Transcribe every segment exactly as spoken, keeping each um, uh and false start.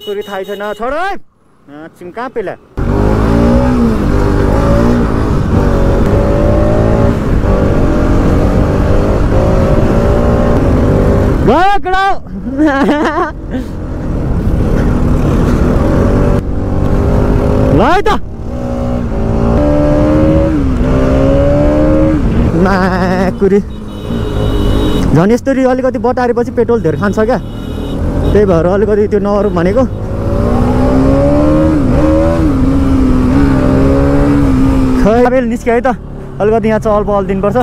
कुरी थाहै छैन छोड है चिम कहाँ पेला गयो केटा ल है त कुरी झन् यस्तरी अलिकति बटारेपछि पेट्रोल धेरै खान्छ क्या त्यही भएर अलिकति त्यो नगरौँ भनेको खै निस्क्यो है त अलिकति यहाँ चहल पहल दिनुपर्छ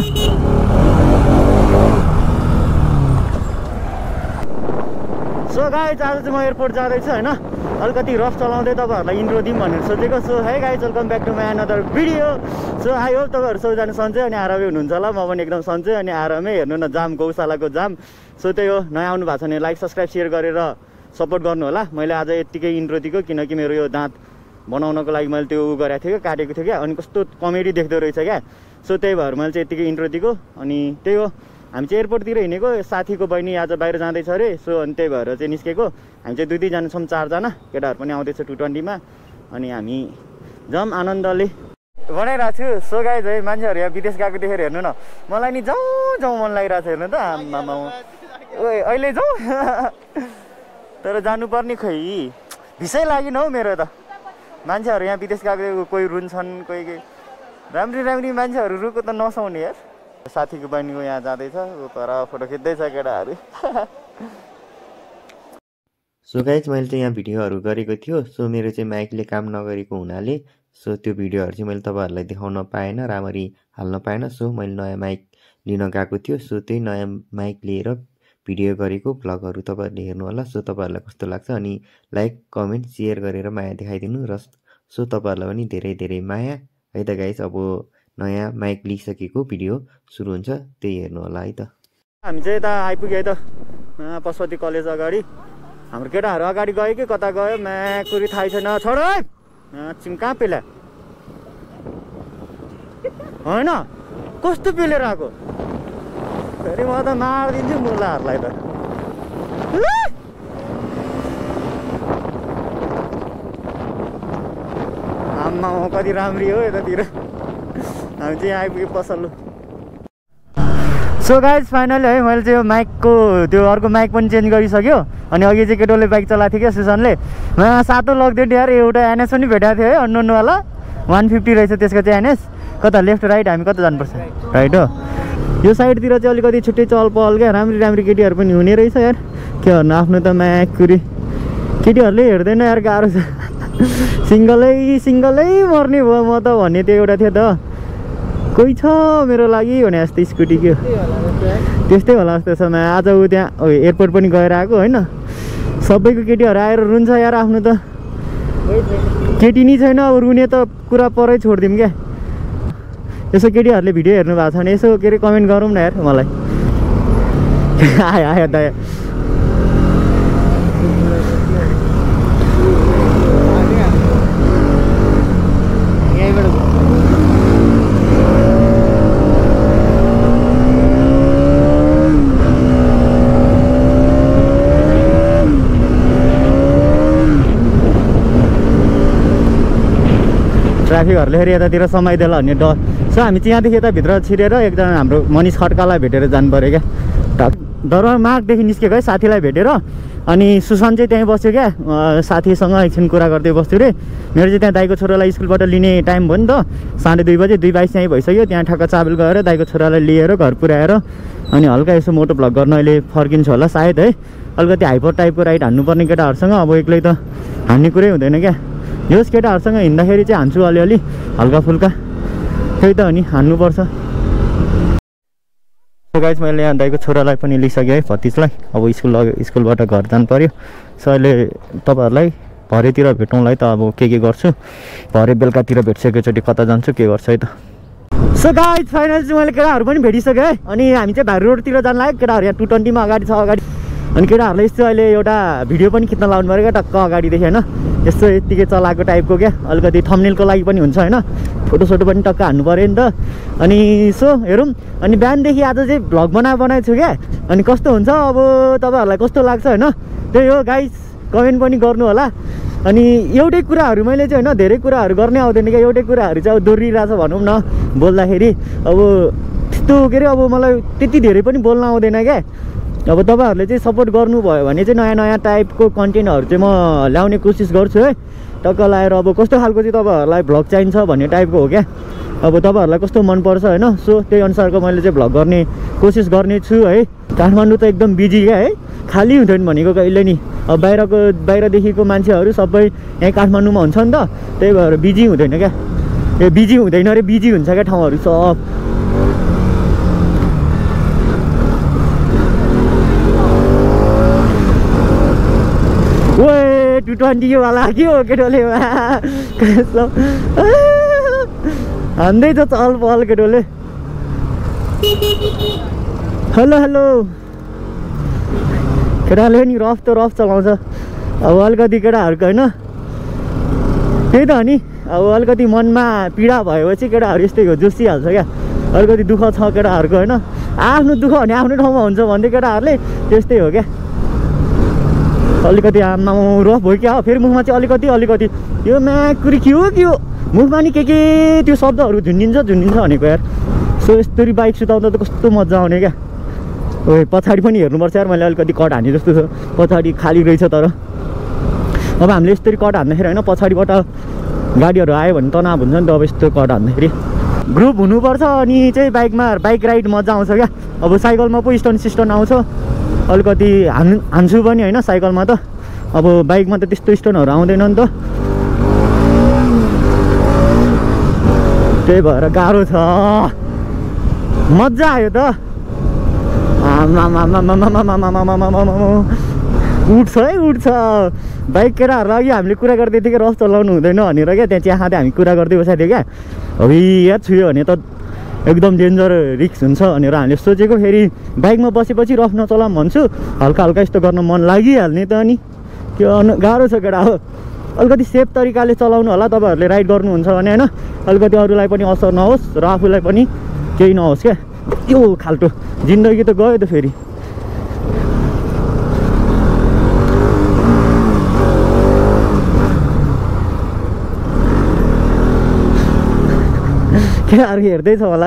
सो गाइज आज चाहिँ म एयरपोर्ट जाँदैछु होइन अलिकति रफ चलाउँदै तपाईँहरूलाई इन्ट्रो दिउँ भनेर सोचेको सो है guys welcome back to my another video so I hope तपाईँहरू सबैजना सन्चै अनि आरामै हुनुहुन्छ होला म पनि एकदम सन्चै अनि आरामै हेर्नु न जाम गौशालाको जाम सो त्यही हो नयाँ आउनु भएको छ भने लाइक सब्सक्राइब सेयर गरेर सपोर्ट गर्नु होला मैले आज यत्तिकै इन्ट्रो दिएको किनकि मेरो यो दाँत बनाउनको लागि मैले त्यो उ गरेको थिएँ क्या काटेको थिएँ क्या अनि कस्तो कमेडी देख्दो रहेछ क्या सो त्यही भएर मैले चाहिँ यत्तिकै इन्ट्रो दिएको अनि त्यही हो हामी चाहिँ एयरपोर्टतिर हिँडेको साथीको बहिनी आज बाहिर जाँदैछ अरे सो अनि त्यही भएर चाहिँ निस्केको हामी चाहिँ दुई दुईजना छौँ चारजना केटाहरू पनि आउँदैछ टु ट्वेन्टीमा अनि हामी जाउँ आनन्दले बनाइरहेको छु सो गाइज है मान्छेहरू यहाँ विदेश गएको देखेर हेर्नु न मलाई नि जाउँ जाउँ मन लागिरहेको छ हेर्नु त आमामा ओ अहिले जाउँ तर जानुपर्ने खै भिसै लागेन हौ मेरो त मान्छेहरू यहाँ विदेश गएको कोही रुन्छन् कोही राम्री राम्री मान्छेहरू रुको त नसाउने यार साथीको बहिनीको यहाँ जाँदैछ पर फोटो खिच्दैछ केटाहरू सो गाइज मैले चाहिँ यहाँ भिडियोहरू गरेको थियो सो मेरो चाहिँ माइकले काम नगरेको हुनाले सो त्यो भिडियोहरू चाहिँ मैले तपाईँहरूलाई देखाउन पाएन राम्ररी हाल्न पाएन सो मैले नयाँ माइक लिन गएको थियो सो त्यही नयाँ माइक लिएर भिडियो गरेको भ्लगहरू तपाईँहरूले हेर्नु होला सो तपाईँहरूलाई कस्तो लाग्छ अनि लाइक कमेन्ट सेयर गरेर माया देखाइदिनु र सो तपाईँहरूलाई पनि धेरै धेरै माया है त गाइज अब नयाँ माइक लिइसकेको भिडियो सुरु हुन्छ त्यही हेर्नु होला है त हामी चाहिँ यता आइपुग्यो है त पशुपति कलेज अगाडि हाम्रो केटाहरू अगाडि गयो कि कता गयो म्याकुरी थाहै छैन छोड है चिम कहाँ पेला होइन कस्तो पेलेर आएको फेरि म त मारिदिन्छु मुलाहरूलाई त आम्मा कति राम्री हो यतातिर हामी चाहिँ आइपुग्यो पसल्लो सो गाइज फाइनली है मैले चाहिँ यो माइकको त्यो अर्को माइक पनि चेन्ज गरिसक्यो अनि अघि चाहिँ केटोले बाइक चलाएको थियो क्या सुसनले सातो लगिदियो यार एउटा एनएस पनि भेटाएको थियो है अन्नवाला वान फिफ्टी रहेछ त्यसको चाहिँ एनएस कता लेफ्ट राइट हामी कता जानुपर्छ राइट हो यो साइडतिर चाहिँ अलिकति छुट्टै चहल पहल क्या राम्री राम्री केटीहरू पनि हुने रहेछ यार के गर्नु आफ्नो त म्याकुरी केटीहरूले हेर्दैन यार गाह्रो छ सिङ्गलै सिङ्गलै मर्ने भयो म त भन्ने त्यो एउटा थियो त कोही छ मेरो लागि भने जस्तो स्कुटी के त्यस्तै होला जस्तो छ म आज ऊ त्यहाँ एयरपोर्ट पनि गएर आएको होइन सबैको केटीहरू आएर रुन्छ यार आफ्नो त केटी नै छैन अब रुने त कुरा परै छोडिदिउँ क्या यसो केटीहरूले भिडियो हेर्नु भएको छ भने यसो के अरे कमेन्ट गरौँ न यार मलाई आयो आयो त ट्राफिकहरूले फेरि यतातिर समाइदेला भन्ने डर सो हामी चाहिँ यहाँदेखि यताभित्र छिरेर एकजना हाम्रो मनिष खड्कालाई भेटेर जानु पऱ्यो क्या दरबार मार्गदेखि निस्केको है साथीलाई भेटेर अनि सुशान्त चाहिँ त्यहीँ बस्यो क्या साथीसँग एकछिन कुरा गर्दै बस्थ्यो रे मेरो चाहिँ त्यहाँ दाइको छोरालाई स्कुलबाट लिने टाइम भयो नि त साढे दुई बजे दुई बाइस यहीँ भइसक्यो त्यहाँ ठक्क चाबेल गएर दाइको छोरालाई लिएर घर पुऱ्याएर अनि हल्का यसो मोटो भ्लग गर्न अहिले फर्किन्छ होला सायद है अलिकति हाइपर टाइपको राइड हान्नुपर्ने केटाहरूसँग अब एक्लै त हान्ने कुरै हुँदैन क्या यस केटाहरूसँग हिँड्दाखेरि चाहिँ हान्छु अलिअलि हल्का फुल्का त्यही त हो नि हान्नुपर्छ गाइज मैले यहाँ दाइको छोरालाई पनि लिइसकेँ है भतिजलाई अब स्कुल लग्यो स्कुलबाट घर जानु पऱ्यो सो अहिले तपाईँहरूलाई भरेतिर भेटौँलाई त अब के के गर्छु भरे बेलुकातिर भेट्छु एकैचोटि कता जान्छु के गर्छु है त सो गाइज फाइनल चाहिँ मैले केटाहरू पनि भेटिसकेँ है अनि हामी चाहिँ भारी रोडतिर जानु लाग्यो केटाहरू यहाँ टु ट्वेन्टीमा अगाडि छ अगाडि अनि केटाहरूलाई यस्तो अहिले एउटा भिडियो पनि खिच्न लाउनु पऱ्यो क्या टक्क अगाडिदेखि होइन यस्तो यत्तिकै चलाएको टाइपको क्या अलिकति थम्बनेलको लागि पनि हुन्छ होइन फोटोसोटो पनि टक्क हान्नु पऱ्यो नि त अनि सो हेरौँ अनि बिहानदेखि आज चाहिँ भ्लग बना बनाएको छु क्या अनि कस्तो हुन्छ अब तपाईँहरूलाई कस्तो लाग्छ होइन त्यही हो गाइस कमेन्ट पनि गर्नु होला। अनि एउटै कुराहरू मैले चाहिँ होइन धेरै कुराहरू गर्ने आउँदैन क्या, एउटै कुराहरू चाहिँ अब दोहोरिरहेछ भनौँ न बोल्दाखेरि। अब त्यस्तो के अरे अब मलाई त्यति धेरै पनि बोल्न आउँदैन क्या। अब तपाईँहरूले चाहिँ सपोर्ट गर्नुभयो भने चाहिँ नयाँ नयाँ टाइपको कन्टेन्टहरू चाहिँ म ल्याउने कोसिस गर्छु है। टक्क लाएर अब कस्तो खालको चाहिँ तपाईँहरूलाई भ्लग चाहिन्छ भन्ने टाइपको हो क्या। अब तपाईँहरूलाई कस्तो मनपर्छ होइन, सो त्यही अनुसारको मैले चाहिँ भ्लग गर्ने कोसिस गर्ने छु है। काठमाडौँ त एकदम बिजी क्या है, खाली हुँदैन भनेको कहिले नि। अब बाहिरको बाहिरदेखिको मान्छेहरू सबै यहीँ काठमाडौँमा हुन्छ नि त, त्यही भएर बिजी हुँदैन क्या। ए बिजी हुँदैन अरे, बिजी हुन्छ क्या ठाउँहरू सब। ओए टु ट्वेन्टी वाला के हो केटोले हान्दैछ चल पहल केटोले। हेलो हेलो केटाले नि रफ त रफ चलाउँछ। अब अलिकति केटाहरूको होइन त्यही त हो नि, अब अलिकति मनमा पीडा भएपछि केटाहरू यस्तै हो, जोसिहाल्छ क्या। अलिकति दुःख छ केटाहरूको होइन, आफ्नो दुःख भने आफ्नो ठाउँमा हुन्छ भन्दै केटाहरूले त्यस्तै हो क्या। अलिकति आमा रफ भयो क्या, फेरि मुखमा चाहिँ अलिकति अलिकति यो म्याकुरी के हो के हो मुखमा नि के के त्यो शब्दहरू झुन्डिन्छ झुन्डिन्छ भनेको यार। सो यस्तरी बाइक सुताउँदा त कस्तो मजा आउने क्या। ओ पछाडि पनि हेर्नुपर्छ यार, मैले अलिकति कट हाने जस्तो छ, पछाडि खाली रहेछ। तर अब हामीले यस्तरी कट हान्दाखेरि होइन पछाडिबाट गाडीहरू आयो भने तनाव हुन्छ नि त। अब यस्तो कट हान्दाखेरि ग्रुप हुनुपर्छ अनि चाहिँ बाइकमा बाइक राइड मजा आउँछ क्या। अब साइकलमा पो स्टन सिस्टन आउँछ, अलिकति हान् हान्छु पनि होइन साइकलमा त। अब बाइकमा त त्यस्तो स्टोनहरू आउँदैन नि त, त्यही भएर गाह्रो छ। मजा आयो त, उठ्छ है उठ्छ। बाइक केटाहरूलाई अघि हामीले कुरा गर्दै थियौँ कि रफ चलाउनु हुँदैन भनेर क्या, त्यहाँ चिया खाँदै हामी कुरा गर्दै बसेको थियो क्या। अब यार छुयो भने त एकदम डेन्जर रिक्स हुन्छ भनेर हामीले सोचेको। फेरि बाइकमा बसेपछि रफ नचलाऊँ भन्छु, हल्का हल्का यस्तो गर्न मन लागिहाल्ने त अनि त्यो गाह्रो छ केटा हो। अलिकति सेफ तरिकाले चलाउनु होला तपाईँहरूले राइड गर्नुहुन्छ भने होइन, अलिकति अरूलाई पनि असर नहोस् र आफूलाई पनि केही नहोस् क्या। त्यो खाल्टो जिन्दगी त गयो त फेरि। केटाहरू हेर्दैछ मलाई।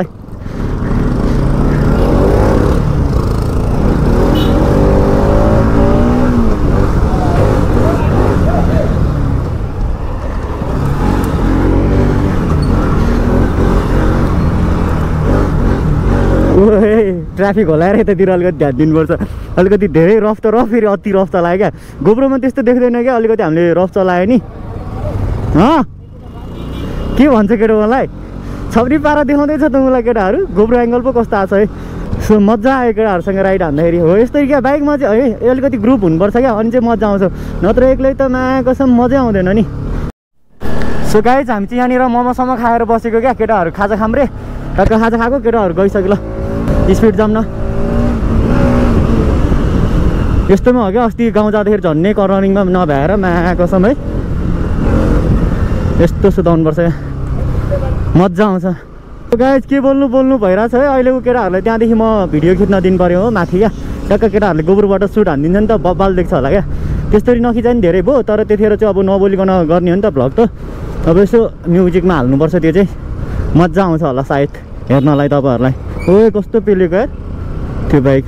ट्राफिक होला र यतातिर अलिकति ध्यान दिनुपर्छ। अलिकति धेरै रफ त रफ फेरि अति रफ चलायो क्या। गोप्रोमा त्यस्तो देख्दैन क्या, अलिकति हामीले रफ चलायो नि। हँ के भन्छ केटो मलाई, छब्री पारा देखाउँदैछ त मलाई केटाहरू। गोप्रो एङ्गल पो कस्तो आएको छ है। सो मजा आयो केटाहरूसँग राइड हान्दाखेरि। हो यस्तै क्या, बाइकमा चाहिँ है अलिकति ग्रुप हुनुपर्छ क्या, अनि चाहिँ मजा आउँछ, नत्र एक्लै त मा कसम मजै आउँदैन नि। सो गाइज हामी चाहिँ यहाँनिर मोमोसम्म खाएर बसेको क्या, केटाहरू खाजा खाम्रे टक्क खाजा खाएको, केटाहरू गइसक्यो। ल स्पिड जाऊँ न। यस्तोमा हो क्या, अस्ति गाउँ जाँदाखेरि झन्नै कर्नरिङमा नभ्याएर मा कसम है यस्तो सुताउनुपर्छ क्या, मजा आउँछ। गाइज के बोल्नु बोल्नु भइरहेछ है अहिलेको केटाहरूलाई। त्यहाँदेखि म भिडियो खिच्न दिनु पऱ्यो हो माथि क्या, टक्क केटाहरूले गोबरबाट सुट हानिदिन्छ नि त, बब्बाल देख्छ होला क्या। त्यस्तरी नखिचा नि धेरै भयो, तर त्यतिखेर चाहिँ अब नबोलिकन गर्ने हो नि त भ्लग त। अब यसो म्युजिकमा हाल्नुपर्छ, त्यो चाहिँ मजा आउँछ होला सायद हेर्नलाई तपाईँहरूलाई। ओ कस्तो पेलेको यार त्यो बाइक।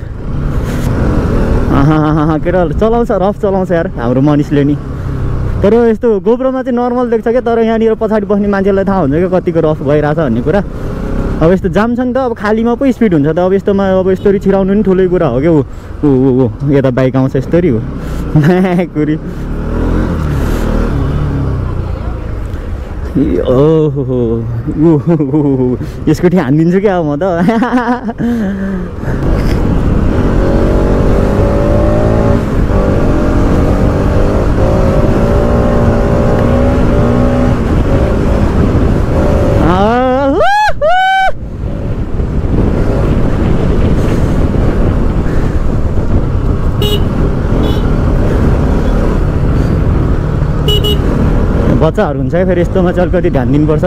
आहा केटाहरूले चलाउँछ, रफ चलाउँछ यार हाम्रो मनिषले नि। तर यस्तो गोप्रोमा चाहिँ नर्मल देख्छ क्या, तर यहाँनिर पछाडि बस्ने मान्छेलाई थाहा हुन्छ क्या कतिको रफ भइरहेछ भन्ने कुरा। अब यस्तो जाम छ नि त, अब खालीमा पो स्पिड हुन्छ त। अब यस्तोमा अब यस्तरी छिराउनु नि ठुलै कुरा हो क्या। ऊ ऊ यता बाइक आउँछ यस्तरी हो कुरी। ओहो यसको ठ्यान हानिदिन्छु क्या अब म त। बच्चाहरू हुन्छ है फेरि यस्तोमा चाहिँ अलिकति ध्यान दिनुपर्छ।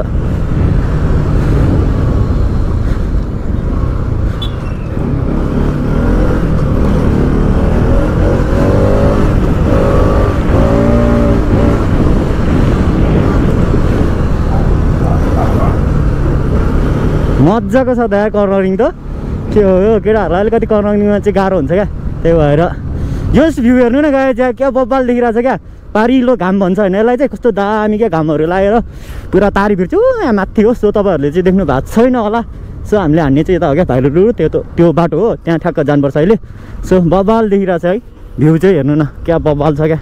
मजाको छ त यार कर्नरिङ त के हो केटाहरूलाई अलिकति कर्नरिङमा चाहिँ गाह्रो हुन्छ क्या त्यही भएर यस भ्यू हेर्नु न गए त्यहाँ क्या बब्बाल देखिरहेको छ क्या पारिलो घाम भन्छ होइन यसलाई चाहिँ कस्तो दामी क्या घामहरू लगाएर पुरा तारी भिर्छु यहाँ माथि हो सो तपाईँहरूले चाहिँ देख्नु भएको छैन होला सो हामीले हान्ने चाहिँ यता हो क्या भाइरु त्यो त्यो बाटो हो त्यहाँ ठ्याक्क जानुपर्छ अहिले सो बब्बाल देखिरहेको छ है भ्यू चाहिँ हेर्नु न क्या बब्बाल छ क्या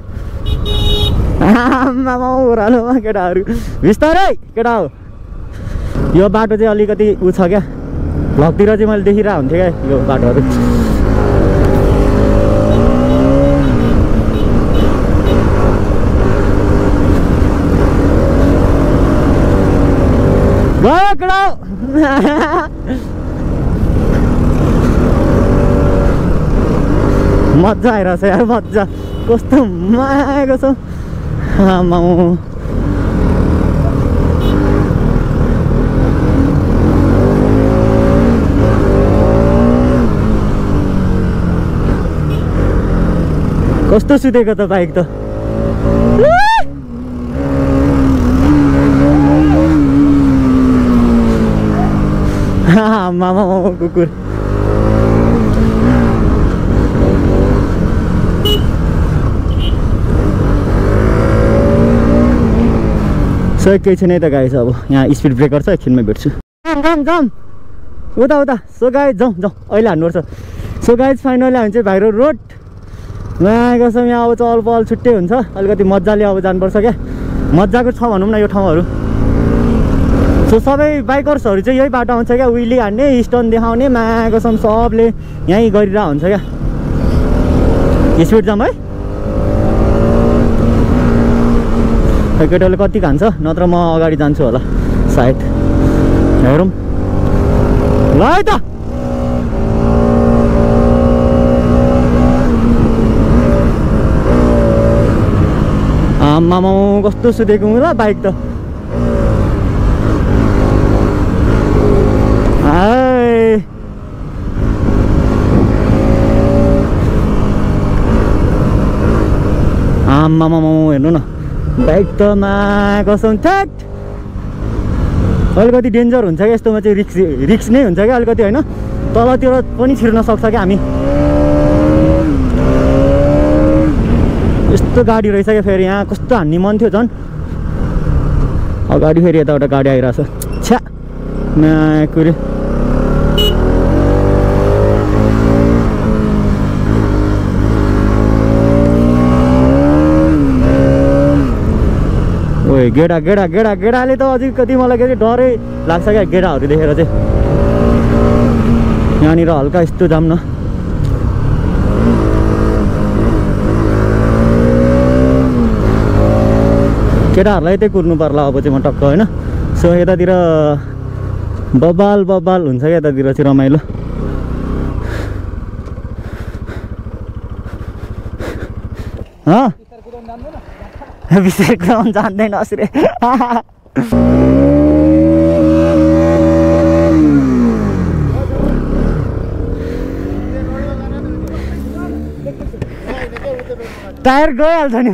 आमामा ओह्रालोमा केटाहरू बिस्तारै केटा हो यो बाटो चाहिँ अलिकति उ छ क्या भ्लगतिर चाहिँ मैले देखिरहेको हुन्थेँ क्या यो बाटोहरू गयो केटा मजा आइरहेछ यार मजा कस्तो मायाको छ आमा कस्तो सुतेको त बाइक त मामा कुकुर सही केही छैन त गाई छ अब यहाँ स्पिड ब्रेकर छ एकछिनमा भेट्छु जाम जाम उता उता सो गाई जाउँ जाउँ अहिले हान्नुपर्छ सो गाई फाइनली हामी चाहिँ भाइरो रोड गएको छौँ यहाँ अब चहल पहल छुट्टै हुन्छ अलिकति मजाले अब जानुपर्छ क्या मजाको छ भनौँ न यो ठाउँहरू सो सबै बाइकर्सहरू चाहिँ यही बाटो आउँछ क्या विली हान्ने स्टोन देखाउने मागो छौँ सबले यहीँ गरिरहेको हुन्छ क्या स्पिड जाम है केटाले कति खान्छ नत्र म अगाडि जान्छु होला सायद हेरौँ ल है त आमामा कस्तो सुतेको होला बाइक त आमामा हेर्नु न बाइक त कसम ठ्याक अलिकति डेन्जर हुन्छ क्या यस्तोमा चाहिँ रिक्स रिक्स नै हुन्छ क्या अलिकति होइन तलतिर पनि छिर्न सक्छ क्या हामी यस्तो गाडी रहेछ क्या फेरि यहाँ कस्तो हान्ने मन थियो झन् अगाडि फेरि यताबाट गाडी आइरहेछ छ्या कुरे ओए गेडा गेडा गेडा गेडाले त अझै कति मलाई के डरै लाग्छ क्या गेडाहरू देखेर चाहिँ यहाँनिर हल्का यस्तो जाम न केटाहरूलाई त्यही कुर्नु पर्ला अब चाहिँ म टक्क होइन सो यतातिर बबाल बबाल हुन्छ क्या यतातिर चाहिँ रमाइलो विशेष कुदाउनु जान्दैन असुरे टायर गइहाल्छ नि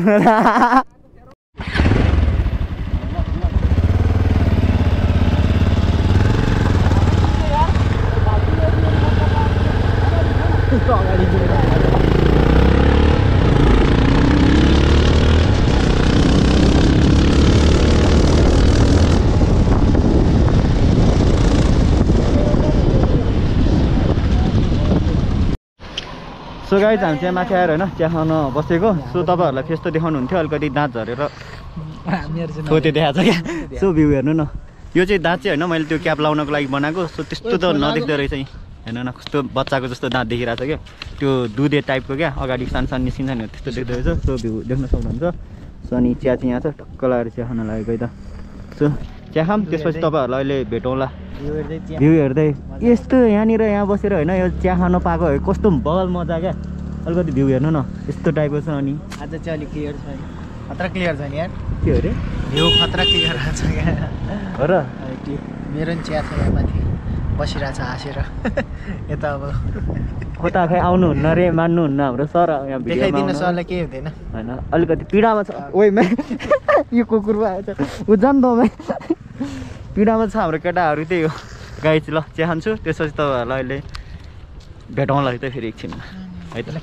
सो गाइज हामी चाहिँ माथि आएर होइन चिया खान बसेको सो तपाईँहरूलाई फेस त देखाउनु हुन्थ्यो अलिकति दाँत झरेर त्यो देखाएको छ क्या सो भ्यू हेर्नु न यो चाहिँ दाँत चाहिँ होइन मैले त्यो क्याप लाउनको लागि बनाएको सो त्यस्तो त नदेख्दो रहेछ हेर्नु न कस्तो बच्चाको जस्तो दाँत देखिरहेको छ क्या त्यो दुधे टाइपको क्या अगाडि सानो सानो निस्किन्छ नि त्यस्तो देख्दो रहेछ सो भ्यू देख्न सक्नुहुन्छ सो अनि चिया चाहिँ यहाँ छ टक्क लगाएर चिया खान लागेको है त सो चिया खाम त्यसपछि तपाईँहरूलाई अहिले भेटौँला भ्यू हेर्दै यस्तो यहाँनिर यहाँ बसेर होइन यो चिया खान पाएको है कस्तो बल मजा क्या अलिकति भ्यू हेर्नु न यस्तो टाइपको छ अनि आज चाहिँ अलिक क्लियर छ खतरा क्लियर छ नि यार के अरे भ्यू खतरा क्लियर छ क्या हो र मेरो नि चिया छ यहाँ माथि बसिरहेको छ हाँसेर यता अब कता खै आउनुहुन्न रे मान्नुहुन्न हाम्रो सर यहाँ देखाइदिनु सरलाई केही हुँदैन होइन अलिकति पीडामा छ ओइ मै यो कुकुर आएछ उ जान त मै पीडामा छ हाम्रो केटाहरू त्यही हो गाइज ल चिया खान्छु त्यसपछि तपाईँहरूलाई अहिले भेटौँला है त फेरि एकछिनमा है त।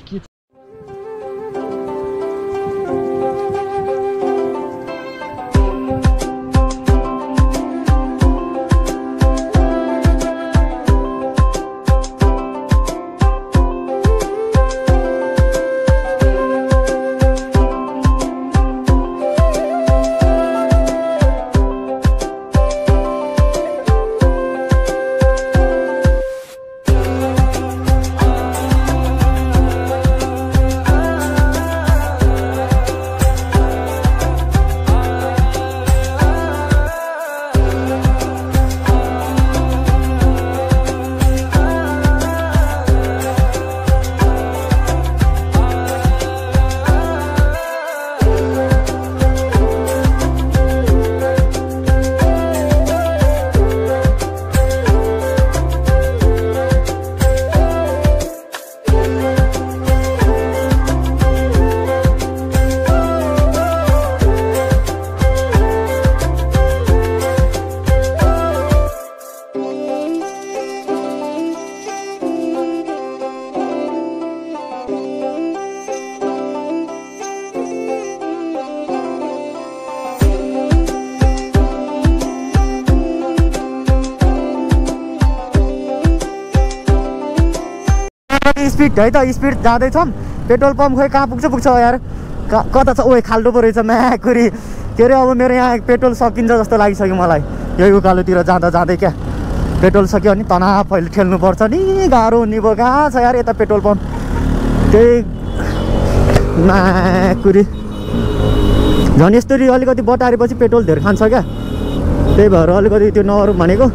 स्पिड है त स्पिड जाँदैछौँ पेट्रोल पम्प खोइ कहाँ पुग्छ पुग्छ यार कता छ ओए खाल्डो पो रहेछ म्याकुरी के अरे अब मेरो यहाँ पेट्रोल सकिन्छ जस्तो लागिसक्यो मलाई यही उकालोतिर जाँदा जाँदै क्या पेट्रोल सक्यो भने तनाव पहिले ठेल्नुपर्छ नि गाह्रो हुने भयो कहाँ छ यार यता पेट्रोल पम्प त्यही म्याकुरी झन् यस्तरी अलिकति बटारेपछि पेट्रोल धेर खान्छ क्या त्यही भएर अलिकति त्यो नगरौँ भनेको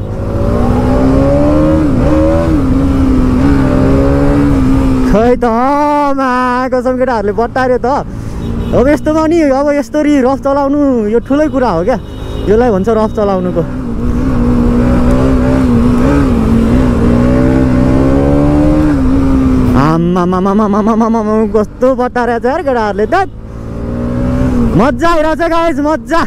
खै त कसम केटाहरूले बटार्यो त अब यस्तोमा नि अब यस्तरी रफ चलाउनु यो ठुलै कुरा हो क्या यसलाई भन्छ रफ चलाउनुको आम्मामामामामामामा कस्तो बटारेको छ यार केटाहरूले त मजा आइरहेछ गाइज मजा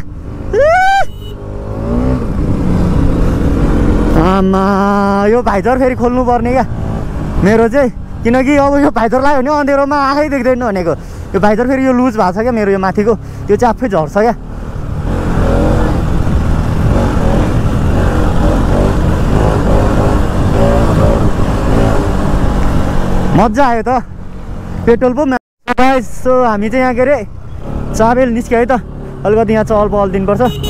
आमा यो भाइजर फेरि खोल्नु पर्ने क्या मेरो चाहिँ किनकि अब यो भाइजर लगायो भने अँधेरोमा आँखै देख्दैन भनेको यो भाइजर फेरि यो लुज भएको छ क्या मेरो यो माथिको त्यो चाहिँ आफै झर्छ क्या मजा आयो त पेट्रोल पम्प सो हामी चाहिँ यहाँ के अरे चाबेल निस्क्यो है त अलिकति यहाँ चहल पहल दिनुपर्छ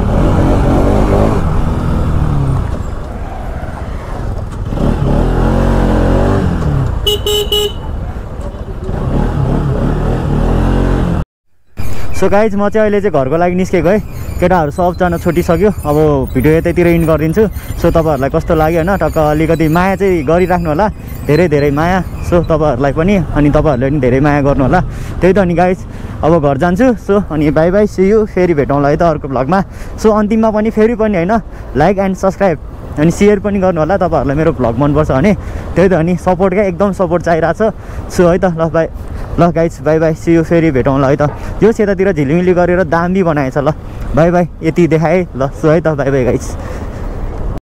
सो गाइज म चाहिँ अहिले चाहिँ घरको लागि निस्केको है केटाहरू सबजना छुटिसक्यो अब भिडियो यतैतिर इन गरिदिन्छु सो तपाईँहरूलाई कस्तो लाग्यो होइन टक्क अलिकति माया चाहिँ गरिराख्नु होला धेरै धेरै माया सो तपाईँहरूलाई पनि अनि तपाईँहरूले पनि धेरै माया गर्नु होला त्यही त अनि गाइज अब घर जान्छु सो अनि बाई बाई सी यू फेरि भेटौँला है त अर्को भ्लगमा सो अन्तिममा पनि फेरि पनि होइन लाइक एन्ड सब्सक्राइब अनि सेयर पनि गर्नु होला तपाईँहरूलाई मेरो भ्लग मनपर्छ भने त्यही त अनि सपोर्ट क्या एकदम सपोर्ट चाहिरहेछ सो है त ल बाई ल guys bye bye see you फेरि भेटौँला है त यो यतातिर झिलिमिली गरेर दामी बनाएछ ल बाई बाई यति देखाएँ ल सो है त बाई बाई गाइज